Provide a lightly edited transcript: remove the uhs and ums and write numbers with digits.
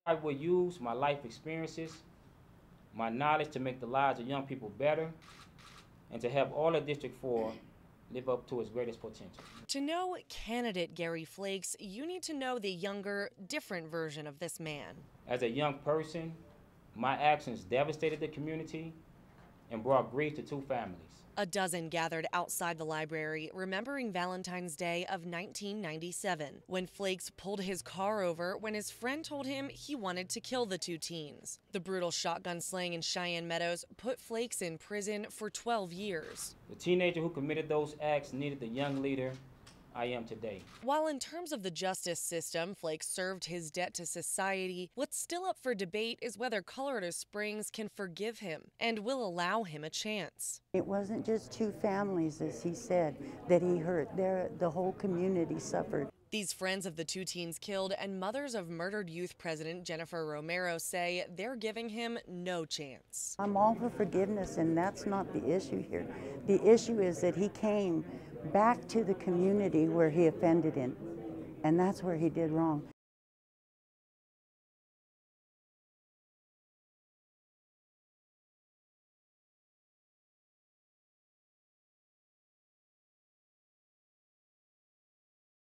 I will use my life experiences, my knowledge to make the lives of young people better, and to help all of District 4 live up to its greatest potential. To know candidate Gary Flakes, you need to know the younger, different version of this man. As a young person, my actions devastated the community and brought grief to two families. A dozen gathered outside the library, remembering Valentine's Day of 1997, when Flakes pulled his car over when his friend told him he wanted to kill the two teens. The brutal shotgun slaying in Cheyenne Meadows put Flakes in prison for 12 years. The teenager who committed those acts needed the young leader I am today. While in terms of the justice system, Flakes served his debt to society, what's still up for debate is whether Colorado Springs can forgive him and will allow him a chance. It wasn't just two families, as he said, that he hurt. The whole community suffered. These friends of the two teens killed and mothers of murdered youth president Jennifer Romero say they're giving him no chance. I'm all for forgiveness, and that's not the issue here. The issue is that he came back to the community where he offended in, and that's where he did wrong.